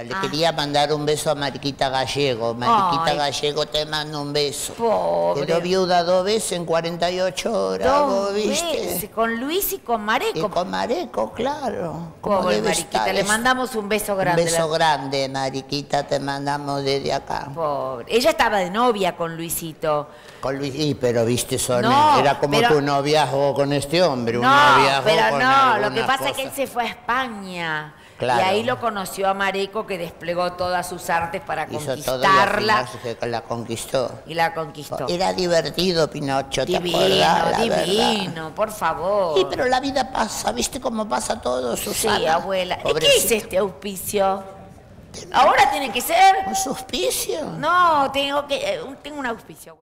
Le quería mandar un beso a Mariquita Gallego. Mariquita Gallego te mando un beso. Pobre. Quedó viuda 2 veces en 48 horas, ¿vos viste? Veces, con Luis y con Mareco. Y con Mareco, claro. Pobre Mariquita, le mandamos un beso grande. Un beso grande, Mariquita, te mandamos desde acá. Pobre. Ella estaba de novia con Luisito. Con Luis, pero viste, No, era como pero, tu noviazgo con este hombre. No, un noviazgo pero con no, lo que pasa cosa. es que él se fue a España. Claro. Y ahí lo conoció a Mareco, que desplegó todas sus artes para Hizo conquistarla. todo que la conquistó. Y la conquistó. Era divertido, Pinocho, ¿te Divino, acordás? divino, por favor. Sí, pero la vida pasa, ¿viste cómo pasa todo, Susana? Sí, abuela. ¿Y qué es este auspicio? ¿Tenés ¿Ahora tiene que ser? un suspicio? No, tengo un auspicio.